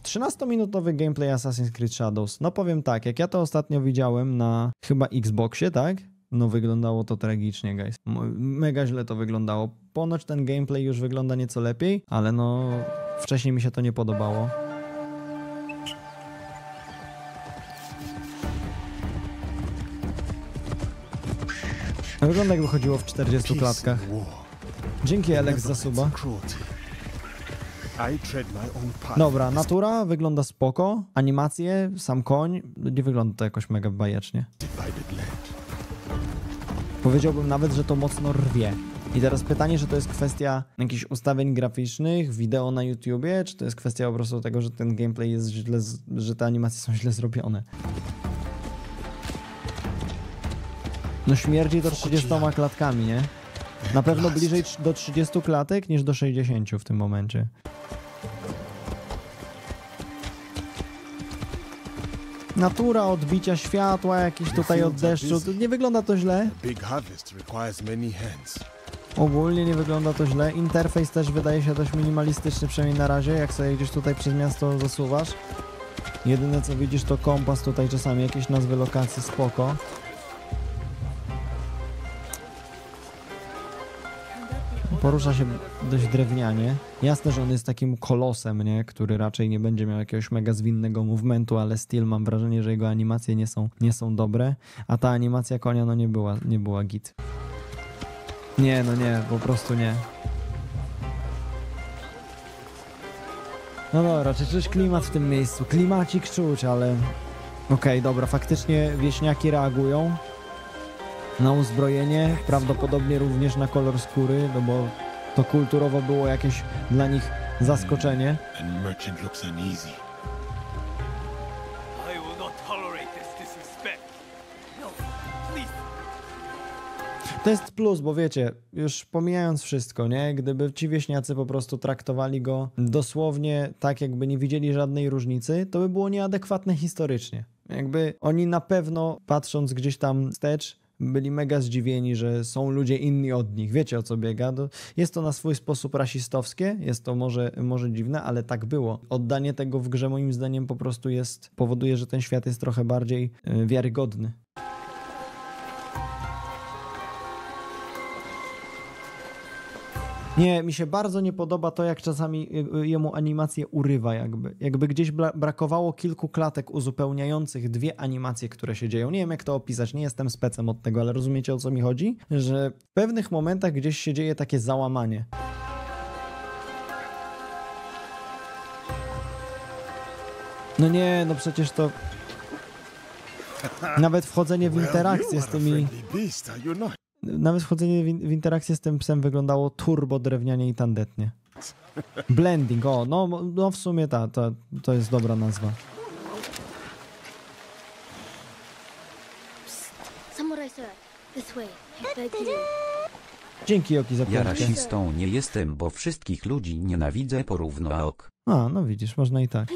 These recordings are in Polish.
13-minutowy gameplay Assassin's Creed Shadows. No powiem tak, jak ja to ostatnio widziałem na chyba Xboxie, tak? No wyglądało to tragicznie, guys. Mega źle to wyglądało. Ponoć ten gameplay już wygląda nieco lepiej, ale no wcześniej mi się to nie podobało. Wygląda jakby chodziło w 40 klatkach. Dzięki Alex za suba. Dobra, natura wygląda spoko. Animacje, sam koń, nie wygląda to jakoś mega bajecznie. Powiedziałbym nawet, że to mocno rwie. I teraz pytanie, czy to jest kwestia jakichś ustawień graficznych, wideo na YouTubie, czy to jest kwestia po prostu tego, że ten gameplay jest źle, że te animacje są źle zrobione. No śmierdzi to 30 klatkami, nie? Na pewno bliżej do 30 klatek niż do 60 w tym momencie. Natura, odbicia światła, jakieś tutaj od deszczu. Nie wygląda to źle. Ogólnie nie wygląda to źle. Interfejs też wydaje się dość minimalistyczny, przynajmniej na razie, jak sobie gdzieś tutaj przez miasto zasuwasz. Jedyne co widzisz to kompas tutaj czasami, jakieś nazwy lokacji, spoko. Porusza się dość drewnianie. Jasne, że on jest takim kolosem, nie? Który raczej nie będzie miał jakiegoś mega zwinnego movementu, ale still mam wrażenie, że jego animacje nie są dobre, a ta animacja konia no nie była git. Nie, no nie, po prostu nie. No dobra, czy czuć klimat w tym miejscu? Klimacik czuć, ale... Okej, dobra, faktycznie wieśniaki reagują na uzbrojenie, prawdopodobnie również na kolor skóry, no bo to kulturowo było jakieś dla nich zaskoczenie. To jest plus, bo wiecie, już pomijając wszystko, nie? Gdyby ci wieśniacy po prostu traktowali go dosłownie tak, jakby nie widzieli żadnej różnicy, to by było nieadekwatne historycznie. Jakby oni na pewno, patrząc gdzieś tam wstecz, byli mega zdziwieni, że są ludzie inni od nich. Wiecie, o co biega? Jest to na swój sposób rasistowskie, jest to może dziwne, ale tak było. Oddanie tego w grze moim zdaniem po prostu powoduje, że ten świat jest trochę bardziej wiarygodny. Nie, mi się bardzo nie podoba to, jak czasami jemu animację urywa jakby. Jakby gdzieś brakowało kilku klatek uzupełniających dwie animacje, które się dzieją. Nie wiem, jak to opisać, nie jestem specem od tego, ale rozumiecie, o co mi chodzi? Że w pewnych momentach gdzieś się dzieje takie załamanie. No nie, no przecież to... Nawet wchodzenie w interakcję z tymi... Nawet wchodzenie w interakcję z tym psem wyglądało turbo drewnianie i tandetnie. Blending, o, no w sumie to jest dobra nazwa. Dzięki, Joki, za Ja rasistą nie jestem, bo wszystkich ludzi nienawidzę porówno ok. A, no widzisz, można i tak.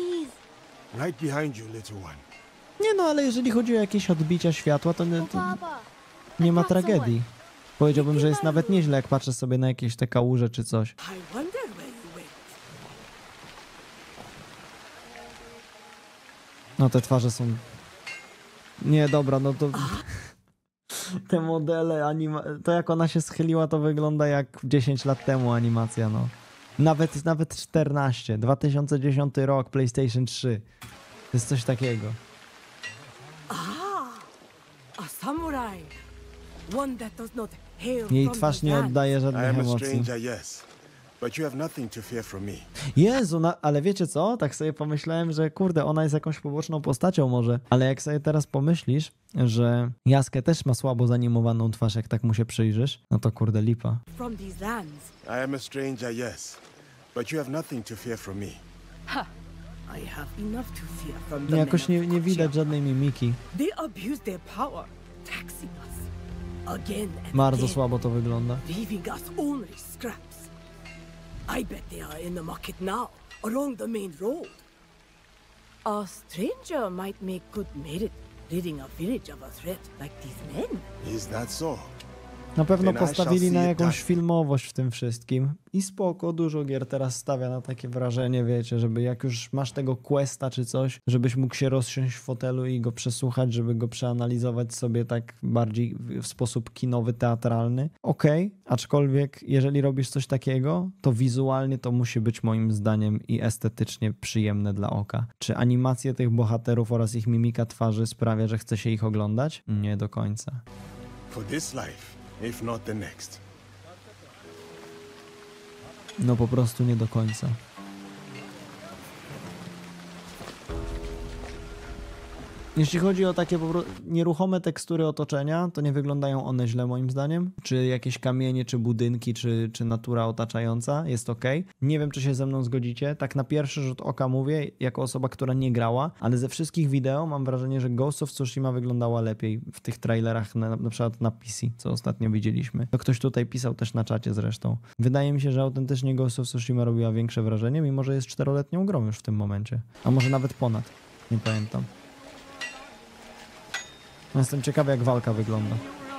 Nie no, ale jeżeli chodzi o jakieś odbicia światła, to nie ma tragedii. Powiedziałbym, że jest nawet nieźle, jak patrzę sobie na jakieś te kałuże czy coś. No te twarze są... Nie, dobra, no to... Te modele, to jak ona się schyliła, to wygląda jak 10 lat temu animacja, no. Nawet 14. 2010 rok, PlayStation 3. To jest coś takiego. Jej twarz nie oddaje żadnych emocji. Jezu, ale wiecie co? Tak sobie pomyślałem, że kurde, ona jest jakąś poboczną postacią może. Ale jak sobie teraz pomyślisz, że Jaskę też ma słabo zanimowaną twarz, jak tak mu się przyjrzysz, no to kurde lipa. No jakoś nie widać żadnej mimiki. Bardzo słabo to wygląda. I bet they are in the market now, along the main road. A stranger might make good merit, ridding a village of a threat like these men. Is that so? Na pewno Then I postawili shall na see it jakąś done. filmowość w tym wszystkim. I spoko, dużo gier teraz stawia na takie wrażenie, wiecie, żeby jak już masz tego questa czy coś, żebyś mógł się rozsiąść w fotelu i go przesłuchać, żeby go przeanalizować sobie tak bardziej w sposób kinowy, teatralny. Okej, aczkolwiek jeżeli robisz coś takiego, to wizualnie to musi być moim zdaniem i estetycznie przyjemne dla oka. Czy animacje tych bohaterów oraz ich mimika twarzy sprawia, że chce się ich oglądać? Nie do końca. For this life, if not the next. No po prostu nie do końca. Jeśli chodzi o takie nieruchome tekstury otoczenia, to nie wyglądają one źle moim zdaniem. Czy jakieś kamienie, czy budynki, czy natura otaczająca jest ok. Nie wiem, czy się ze mną zgodzicie. Tak na pierwszy rzut oka mówię, jako osoba, która nie grała, ale ze wszystkich wideo mam wrażenie, że Ghost of Tsushima wyglądała lepiej w tych trailerach, na przykład na PC, co ostatnio widzieliśmy. To ktoś tutaj pisał też na czacie zresztą. Wydaje mi się, że autentycznie Ghost of Tsushima robiła większe wrażenie, mimo że jest 4-letnią grą już w tym momencie. A może nawet ponad. Nie pamiętam. Jestem ciekawy, jak walka wygląda.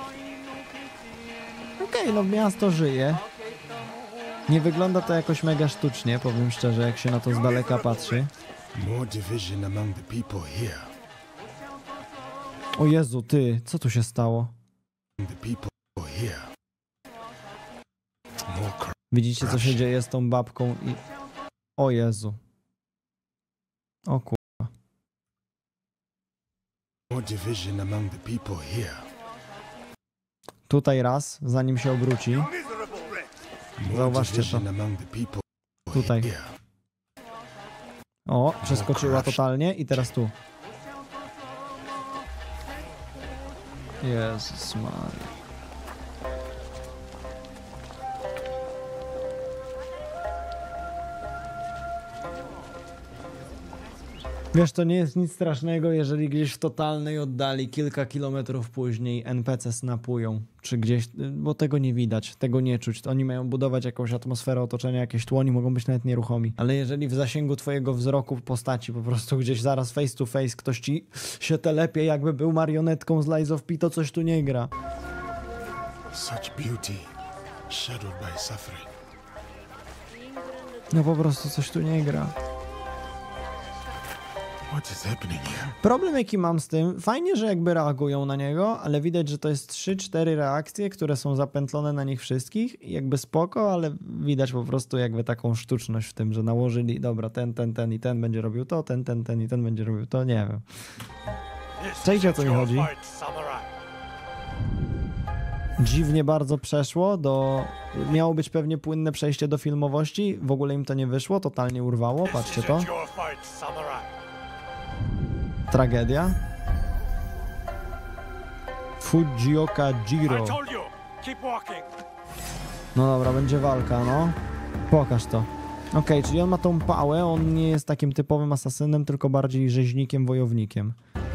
Okej, no miasto żyje. Nie wygląda to jakoś mega sztucznie, powiem szczerze, jak się na to z daleka patrzy. More division among the people here. O Jezu, ty, co tu się stało? The people here. More Widzicie, co się dzieje z tą babką i... O Jezu. O kur... More division among the people here. Tutaj raz, zanim się obróci. More Zauważcie to. division among the people Tutaj. here. O, przeskoczyła totalnie i teraz tu. Jezus Maria. Wiesz, to nie jest nic strasznego, jeżeli gdzieś w totalnej oddali, kilka kilometrów później NPC snapują, czy gdzieś, bo tego nie widać, tego nie czuć. Oni mają budować jakąś atmosferę otoczenia, jakieś tło, oni mogą być nawet nieruchomi. Ale jeżeli w zasięgu twojego wzroku postaci po prostu gdzieś zaraz face to face ktoś ci się telepie, jakby był marionetką z Lies of P, to coś tu nie gra. Such beauty, shadowed by suffering. No po prostu coś tu nie gra. What is happening here? Problem jaki mam z tym, fajnie, że jakby reagują na niego, ale widać, że to jest 3-4 reakcje, które są zapętlone na nich wszystkich i jakby spoko, ale widać po prostu jakby taką sztuczność w tym, że nałożyli, dobra, ten i ten będzie robił to, ten i ten będzie robił to, nie wiem. Czajcie, o co mi chodzi? Dziwnie bardzo przeszło do... Miało być pewnie płynne przejście do filmowości, w ogóle im to nie wyszło, totalnie urwało, patrzcie to. Tragedia. Fujioka Jiro. No dobra, będzie walka, no. Pokaż to. Okej, czyli on ma tą pałę, on nie jest takim typowym asasynem, tylko bardziej rzeźnikiem, wojownikiem.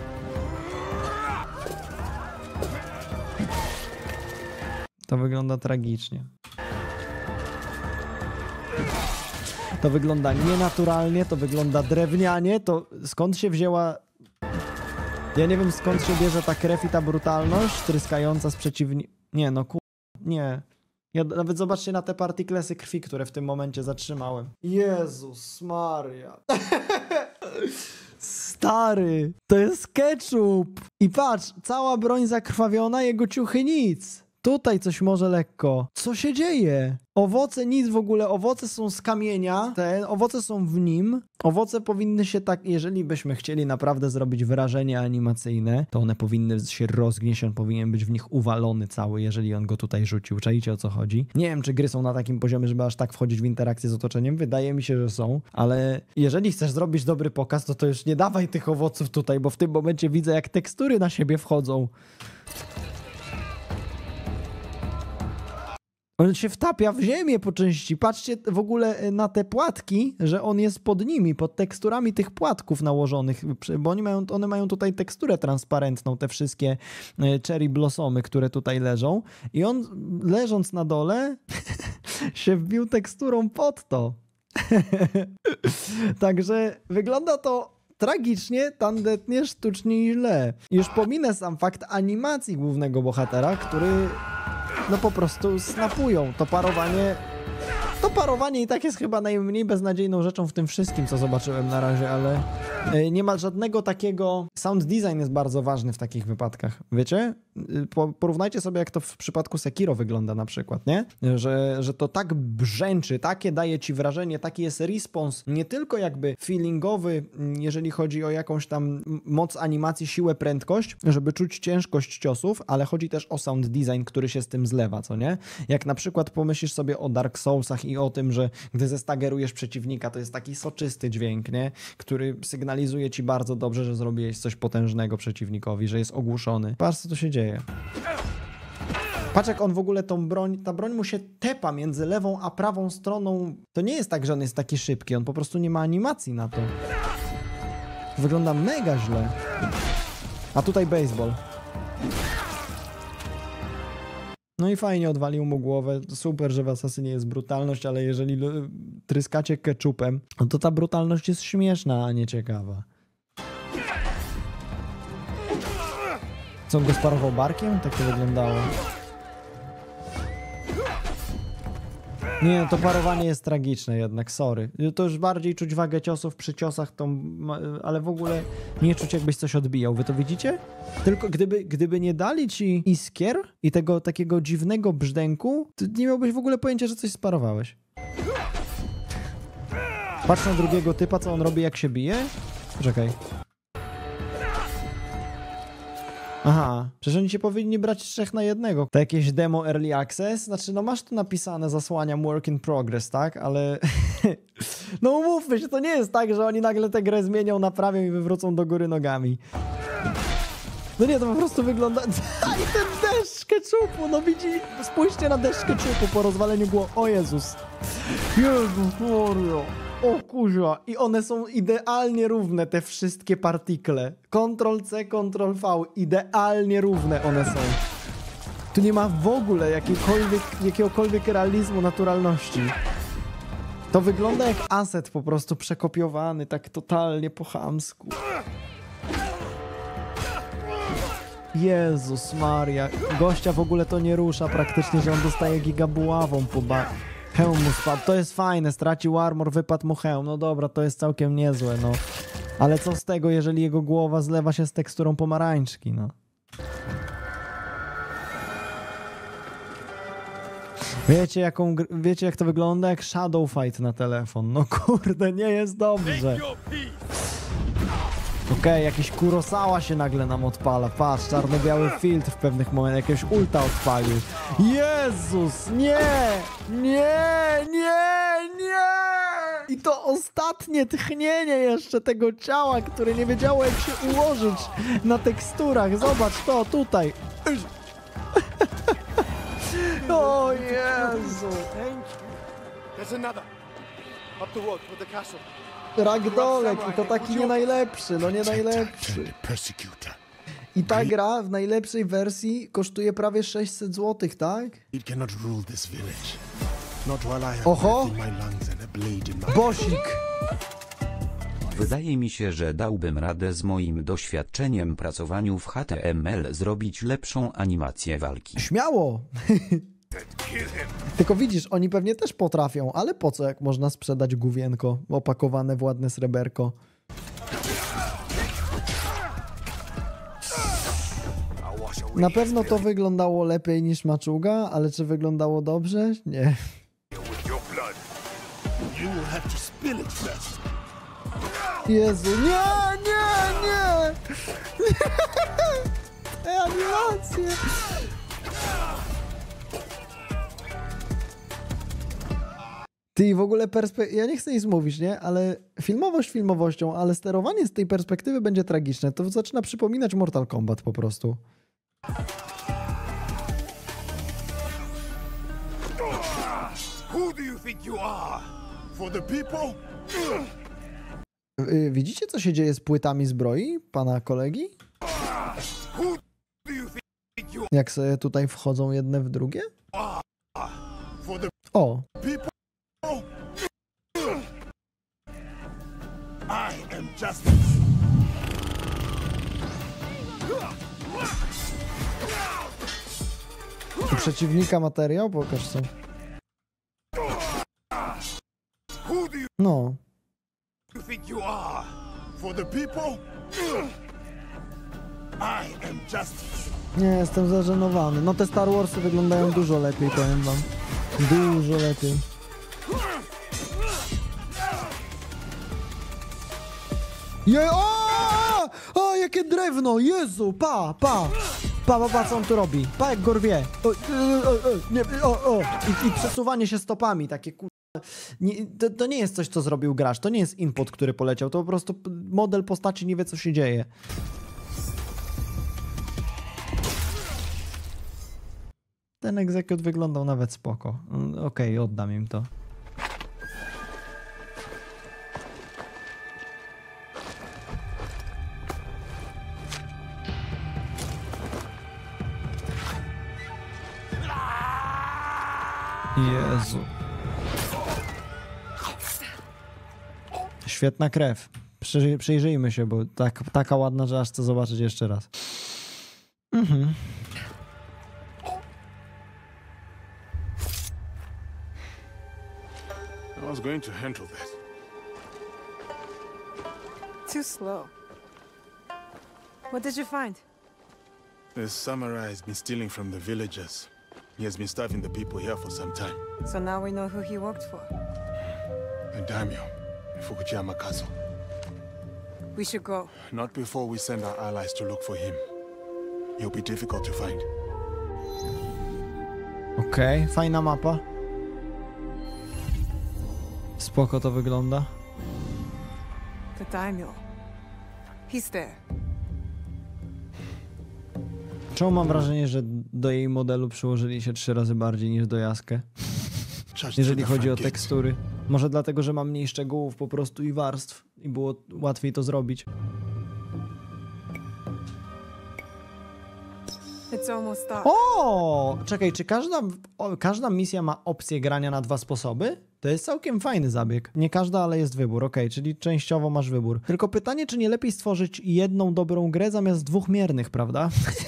To wygląda tragicznie. To wygląda nienaturalnie, to wygląda drewnianie, to skąd się wzięła... Ja nie wiem, skąd się bierze ta krew i ta brutalność tryskająca z przeciwni... Nie, no nie. Ja nawet zobaczcie na te partiklesy krwi, które w tym momencie zatrzymałem. Jezus Maria. Stary, to jest ketchup. I patrz, cała broń zakrwawiona, jego ciuchy nic. Tutaj coś może lekko. Co się dzieje? Owoce nic w ogóle, owoce są z kamienia, owoce są w nim. Owoce powinny się tak, jeżeli byśmy chcieli naprawdę zrobić wrażenie animacyjne, to one powinny się rozgnieść, on powinien być w nich uwalony cały, jeżeli on go tutaj rzucił. Czajcie, o co chodzi? Nie wiem, czy gry są na takim poziomie, żeby aż tak wchodzić w interakcję z otoczeniem. Wydaje mi się, że są, ale jeżeli chcesz zrobić dobry pokaz, to już nie dawaj tych owoców tutaj, bo w tym momencie widzę, jak tekstury na siebie wchodzą. On się wtapia w ziemię po części. Patrzcie w ogóle na te płatki, że on jest pod nimi, pod teksturami tych płatków nałożonych, bo one mają tutaj teksturę transparentną, te wszystkie cherry blossomy, które tutaj leżą. I on leżąc na dole się wbił teksturą pod to. Także wygląda to tragicznie, tandetnie, sztucznie i źle. Już pominę sam fakt animacji głównego bohatera, który... no po prostu snapują. To parowanie i tak jest chyba najmniej beznadziejną rzeczą w tym wszystkim, co zobaczyłem na razie, ale nie ma żadnego takiego... Sound design jest bardzo ważny w takich wypadkach, wiecie? Porównajcie sobie, jak to w przypadku Sekiro wygląda na przykład, nie? Że to tak brzęczy, takie daje ci wrażenie, taki jest respons, nie tylko jakby feelingowy, jeżeli chodzi o jakąś tam moc animacji, siłę, prędkość, żeby czuć ciężkość ciosów, ale chodzi też o sound design, który się z tym zlewa, co nie? Jak na przykład pomyślisz sobie o Dark Soulsach i o tym, że gdy zestagerujesz przeciwnika, to jest taki soczysty dźwięk, nie? Który sygnalizuje ci bardzo dobrze, że zrobiłeś coś potężnego przeciwnikowi, że jest ogłuszony. Patrz, co tu się dzieje. Patrz, jak on w ogóle ta broń mu się tepa między lewą a prawą stroną. To nie jest tak, że on jest taki szybki, on po prostu nie ma animacji na to. Wygląda mega źle. A tutaj baseball. No i fajnie odwalił mu głowę. Super, że w Asasynie jest brutalność, ale jeżeli tryskacie ketchupem, to ta brutalność jest śmieszna, a nie ciekawa. Co, on go sparował barkiem? Tak to wyglądało. Nie, to parowanie jest tragiczne jednak, sorry. To już bardziej czuć wagę ciosów przy ciosach, ale w ogóle nie czuć, jakbyś coś odbijał. Wy to widzicie? Tylko gdyby nie dali ci iskier i tego takiego dziwnego brzdęku, to nie miałbyś w ogóle pojęcia, że coś sparowałeś. Patrz na drugiego typa, co on robi, jak się bije. Poczekaj. Aha, przecież oni się powinni brać 3 na 1. To jakieś demo early access? Znaczy, no masz tu napisane, zasłaniam work in progress, tak? Ale no umówmy się, to nie jest tak, że oni nagle tę grę zmienią, naprawią i wywrócą do góry nogami. No nie, to po prostu wygląda... I ten deszcz ketchupu, no widzi... Spójrzcie na deszcz ketchupu po rozwaleniu głowy. O Jezus. Jezus Maria. O kurwa. I one są idealnie równe, te wszystkie partikle. Ctrl-C, Ctrl-V. Idealnie równe one są. Tu nie ma w ogóle jakiegokolwiek realizmu, naturalności. To wygląda jak aset po prostu przekopiowany, tak totalnie po chamsku. Jezus Maria. Gościa w ogóle to nie rusza praktycznie, że on dostaje gigabuławą po hełm mu spadł. To jest fajne, stracił armor, wypadł mu hełm. No dobra, to jest całkiem niezłe, no. Ale co z tego, jeżeli jego głowa zlewa się z teksturą pomarańczki, no. Wiecie jak to wygląda? Jak Shadow Fight na telefon. No kurde, nie jest dobrze. Okej, jakiś Kurosawa się nagle nam odpala. Patrz, czarno-biały filtr w pewnych momentach. Jakiegoś ulta odpalił. Jezus, nie! Nie, nie, nie! I to ostatnie tchnienie jeszcze tego ciała, które nie wiedziało, jak się ułożyć na teksturach. Zobacz to tutaj. O Jezu! There's another. Up the road with the castle. Ragdolek i to taki nie najlepszy, no nie najlepszy. I ta gra w najlepszej wersji kosztuje prawie 600 zł, tak? Oho! Bosik! Wydaje mi się, że dałbym radę z moim doświadczeniem pracowaniu w HTML zrobić lepszą animację walki. Śmiało! Tylko widzisz, oni pewnie też potrafią, ale po co, jak można sprzedać gówienko opakowane w ładne sreberko? Na pewno to wyglądało lepiej niż maczuga, ale czy wyglądało dobrze? Nie. Jezu, nie, nie, nie! Te animacje! Ty w ogóle ja nie chcę nic mówić, nie? Ale filmowość filmowością, ale sterowanie z tej perspektywy będzie tragiczne. To zaczyna przypominać Mortal Kombat po prostu. Who do you think you are? For the people? Widzicie, co się dzieje z płytami zbroi pana kolegi? Who do you think you Jak sobie tutaj wchodzą jedne w drugie? are? For the O! people? I am justice. U przeciwnika materiał? Pokaż co. Who do you No. think you are? For the people? I am justice. Nie, jestem zażenowany. No te Star Warsy wyglądają dużo lepiej, powiem wam. Dużo lepiej. O, jakie drewno! Jezu, pa, co on tu robi? Pa, jak go rwie. I przesuwanie się stopami, takie to nie jest coś, co zrobił gracz. To nie jest input, który poleciał. To po prostu model postaci nie wie, co się dzieje. Ten execute wyglądał nawet spoko. Okej, oddam im to. Jezu. Świetna krew. Przyjrzyjmy się, bo taka ładna, że aż chcę zobaczyć jeszcze raz. I was going to handle that. Too slow. What did you find? The samurai has been stealing from the villagers. He has been starving the people here for some time. So now we know who he worked for. The daimyo, Fukuyama Castle. We should go. Not before we send our allies to look for him. He'll be difficult to find. Okej, fajna mapa. Spoko to wygląda. The daimyo. He's there. Czemu mam wrażenie, że do jej modelu przyłożyli się 3 razy bardziej niż do Yasuke? Jeżeli chodzi o tekstury. Może dlatego, że mam mniej szczegółów po prostu i warstw i było łatwiej to zrobić. It's almost dark. O! Czekaj, czy każda misja ma opcję grania na 2 sposoby? To jest całkiem fajny zabieg. Nie każda, ale jest wybór, okej, czyli częściowo masz wybór. Tylko pytanie, czy nie lepiej stworzyć jedną dobrą grę zamiast 2 miernych, prawda?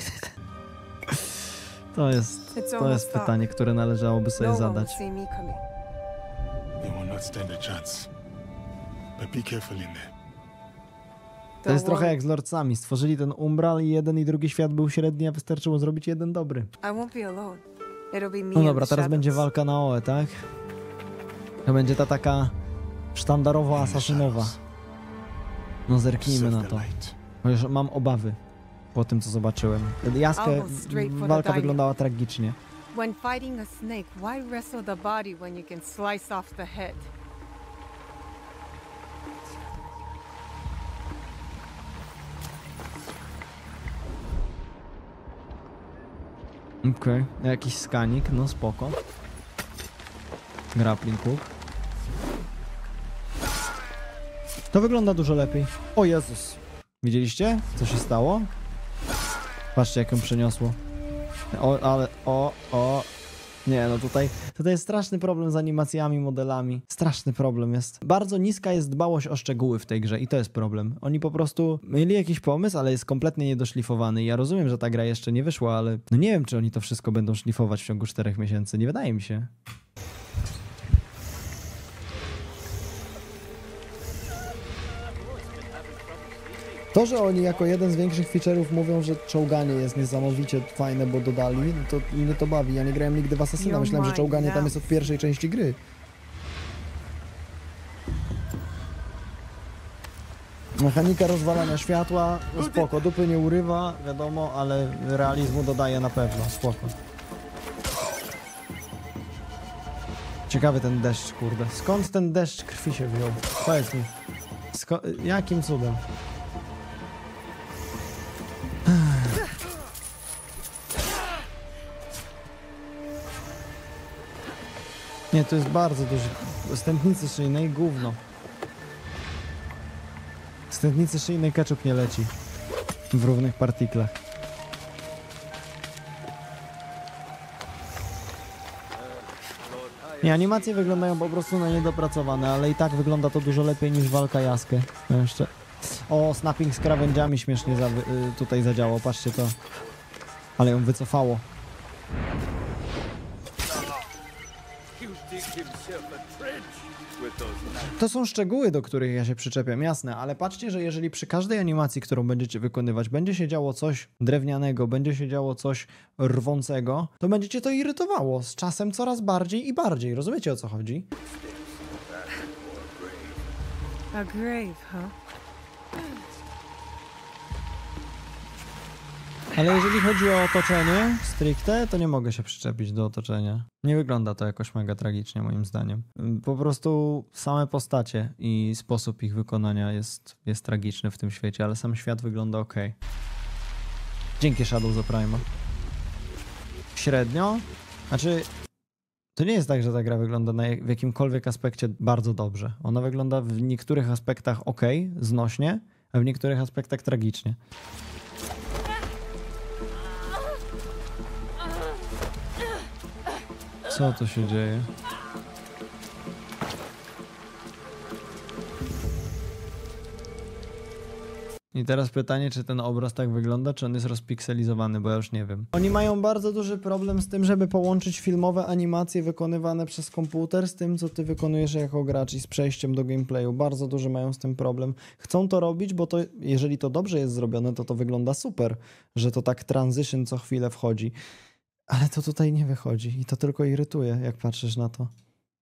To jest pytanie, które należałoby sobie zadać. They will not stand a chance. But be careful in there. To jest trochę jak z Lordsami. Stworzyli ten umbral i jeden i drugi świat był średni, a wystarczyło zrobić jeden dobry. No dobra, teraz będzie walka na OE, tak? To będzie ta taka sztandarowo-asasynowa. No zerknijmy na to. Chociaż mam obawy po tym, co zobaczyłem. Yasuke, walka wyglądała tragicznie. When fighting a snake, why wrestle the body when you can slice off the head? Okej, jakiś skanik, no spoko. Grappling hook. To wygląda dużo lepiej. O Jezus! Widzieliście, co się stało? Patrzcie, jak ją przeniosło. Nie, no tutaj jest straszny problem z animacjami, modelami. Straszny problem jest. Bardzo niska jest dbałość o szczegóły w tej grze i to jest problem. Oni po prostu mieli jakiś pomysł, ale jest kompletnie niedoszlifowany. Ja rozumiem, że ta gra jeszcze nie wyszła, ale no nie wiem, czy oni to wszystko będą szlifować w ciągu 4 miesięcy. Nie wydaje mi się. To, że oni jako jeden z większych feature'ów mówią, że czołganie jest niesamowicie fajne, bo dodali, no to mnie to bawi. Ja nie grałem nigdy w Assassina, myślałem, że czołganie tam jest od pierwszej części gry. Mechanika rozwalania światła, no spoko, dupy nie urywa, wiadomo, ale realizmu dodaje na pewno, spoko. Ciekawy ten deszcz, kurde. Skąd ten deszcz krwi się wziął? Powiedz mi. Jakim cudem? Nie, to jest bardzo duży. Stępnicy szyjnej, gówno. Stępnicy szyjnej ketchup nie leci. W równych partiklach. Nie, animacje wyglądają po prostu na niedopracowane, ale i tak wygląda to dużo lepiej niż walka Yasuke. No jeszcze. O, snapping z krawędziami śmiesznie tutaj zadziałał, patrzcie to. Ale ją wycofało. dig himself a trench with those knives. To są szczegóły, do których ja się przyczepiam, jasne, ale patrzcie, że jeżeli przy każdej animacji, którą będziecie wykonywać, będzie się działo coś drewnianego, będzie się działo coś rwącego, to będziecie to irytowało z czasem coraz bardziej i bardziej. Rozumiecie, o co chodzi? A grave, huh? Ale jeżeli chodzi o otoczenie stricte, to nie mogę się przyczepić do otoczenia. Nie wygląda to jakoś mega tragicznie, moim zdaniem. Po prostu same postacie i sposób ich wykonania jest tragiczny w tym świecie, ale sam świat wygląda ok. Dzięki Shadow za Prima. Średnio? Znaczy, to nie jest tak, że ta gra wygląda w jakimkolwiek aspekcie bardzo dobrze. Ona wygląda w niektórych aspektach ok, znośnie, a w niektórych aspektach tragicznie. Co tu się dzieje? I teraz pytanie, czy ten obraz tak wygląda, czy on jest rozpikselizowany, bo ja już nie wiem. Oni mają bardzo duży problem z tym, żeby połączyć filmowe animacje wykonywane przez komputer z tym, co ty wykonujesz jako gracz i z przejściem do gameplayu. Bardzo duży mają z tym problem. Chcą to robić, bo to, jeżeli to dobrze jest zrobione, to wygląda super, że to tak transition co chwilę wchodzi. Ale to tutaj nie wychodzi i to tylko irytuje, jak patrzysz na to.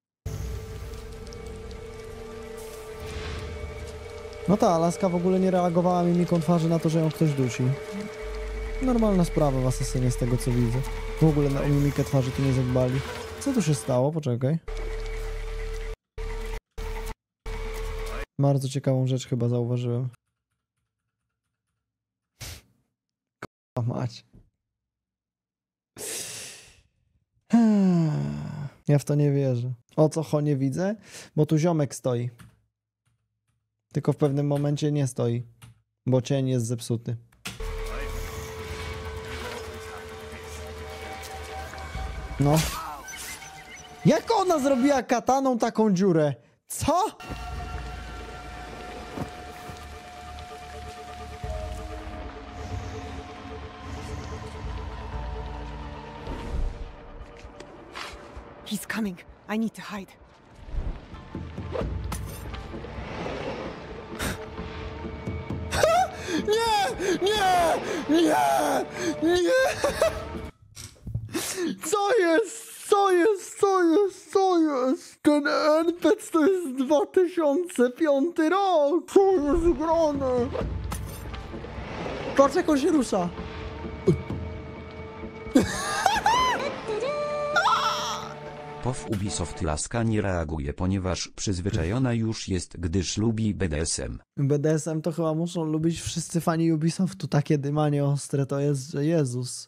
No ta Alaska w ogóle nie reagowała mimiką twarzy na to, że ją ktoś dusi. Normalna sprawa w Asasynie z tego co widzę. W ogóle o mimikę twarzy tu nie zadbali. Co tu się stało? Poczekaj. Bardzo ciekawą rzecz chyba zauważyłem. K***a mać. Ja w to nie wierzę. O co nie widzę? Bo tu ziomek stoi. Tylko w pewnym momencie nie stoi, bo cień jest zepsuty. No. Jak ona zrobiła kataną taką dziurę? Co? He's coming. I need to hide. Nie! Nie! Nie! Nie! Co jest? Co jest? Co jest? Co jest? Ten NPC to jest 2005 rok! Co jest grane? Patrz jak on się rusza! POW Ubisoft Laska nie reaguje, ponieważ przyzwyczajona już jest, gdyż lubi BDSM. BDSM to chyba muszą lubić wszyscy fani Ubisoftu. Takie dymanie ostre to jest, że Jezus.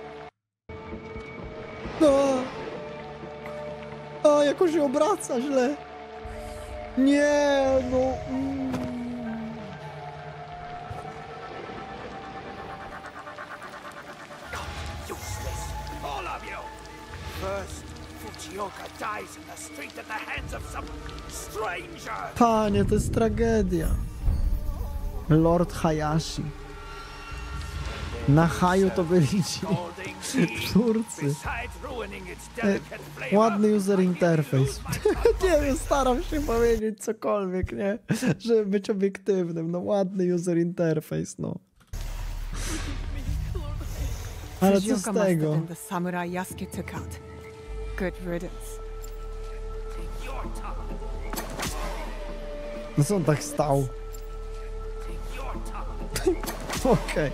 A jak on się obraca źle. Nie, no. Useless, all of you! First, Fujioka dies in the street at the hands of some stranger! Panie, to jest tragedia. Lord Hayashi. Na haju to byli ci twórcy. Ładny user interface. Nie wiem, staram się powiedzieć cokolwiek, nie? Żeby być obiektywnym. No ładny user interface, no. Ale co z tego? The samurai Yasuke took out. Good riddance. No co on tak stał? Okej.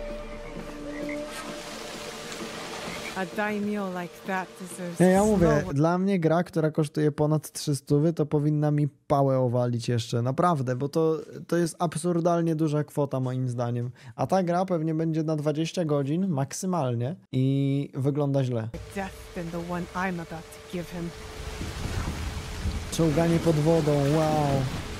A daimyo like that deserves Nie, ja a mówię, slow- dla mnie gra, która kosztuje ponad 300, to powinna mi pałę owalić jeszcze, naprawdę, bo to jest absurdalnie duża kwota moim zdaniem. A ta gra pewnie będzie na 20 godzin maksymalnie i wygląda źle. death than the one I'm about to give him. Czołganie pod wodą, wow.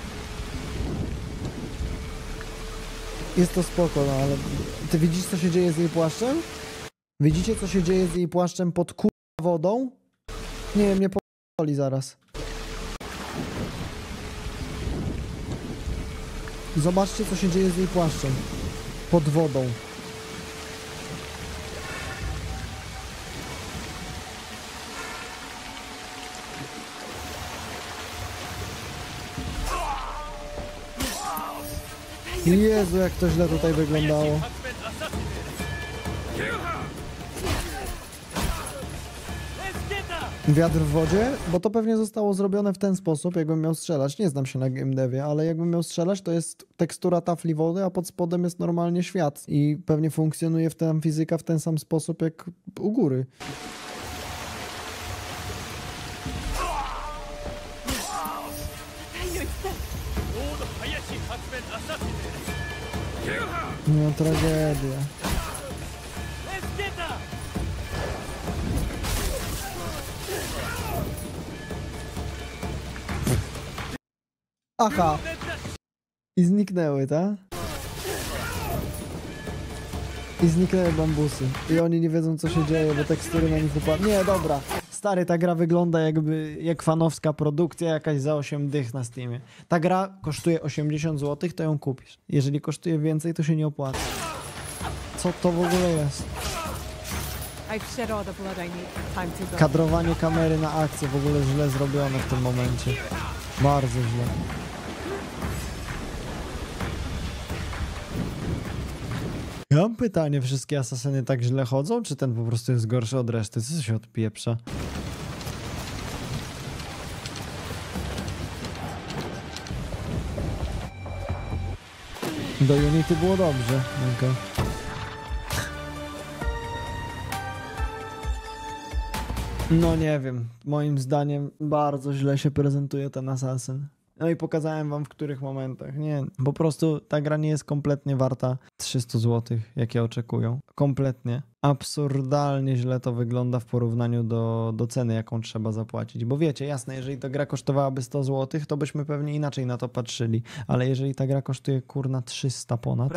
Jest to spoko, no ale ty widzisz, co się dzieje z jej płaszczem? Widzicie, co się dzieje z jej płaszczem pod wodą? Nie wiem, nie p***oli zaraz. Zobaczcie, co się dzieje z jej płaszczem. Pod wodą. Jezu, jak to źle tutaj wyglądało. Wiatr w wodzie? Bo to pewnie zostało zrobione w ten sposób, jakbym miał strzelać. Nie znam się na game devie, ale jakbym miał strzelać, to jest tekstura tafli wody, a pod spodem jest normalnie świat. I pewnie funkcjonuje tam fizyka w ten sam sposób jak u góry. No tragedia. Aha! I zniknęły, tak? I zniknęły bambusy. I oni nie wiedzą, co się dzieje, bo tekstury na nich upadły. Nie, dobra. Stary, ta gra wygląda jak fanowska produkcja jakaś za 8 dych na Steamie. Ta gra kosztuje 80 zł, to ją kupisz. Jeżeli kosztuje więcej, to się nie opłaca. Co to w ogóle jest? I've shed all the blood I need. Time to go. Kadrowanie kamery na akcję w ogóle źle zrobione w tym momencie. Bardzo źle. Ja mam pytanie, wszystkie asasyny tak źle chodzą, czy ten po prostu jest gorszy od reszty? Co się odpieprza? Do Unity było dobrze. Okay. No nie wiem, moim zdaniem bardzo źle się prezentuje ten asasyn. No i pokazałem wam w których momentach. Nie, po prostu ta gra nie jest kompletnie warta 300 zł, jakie oczekują. Kompletnie. Absurdalnie źle to wygląda w porównaniu do ceny, jaką trzeba zapłacić. Bo wiecie, jasne, jeżeli ta gra kosztowałaby 100 zł, to byśmy pewnie inaczej na to patrzyli. Ale jeżeli ta gra kosztuje kurna 300 ponad,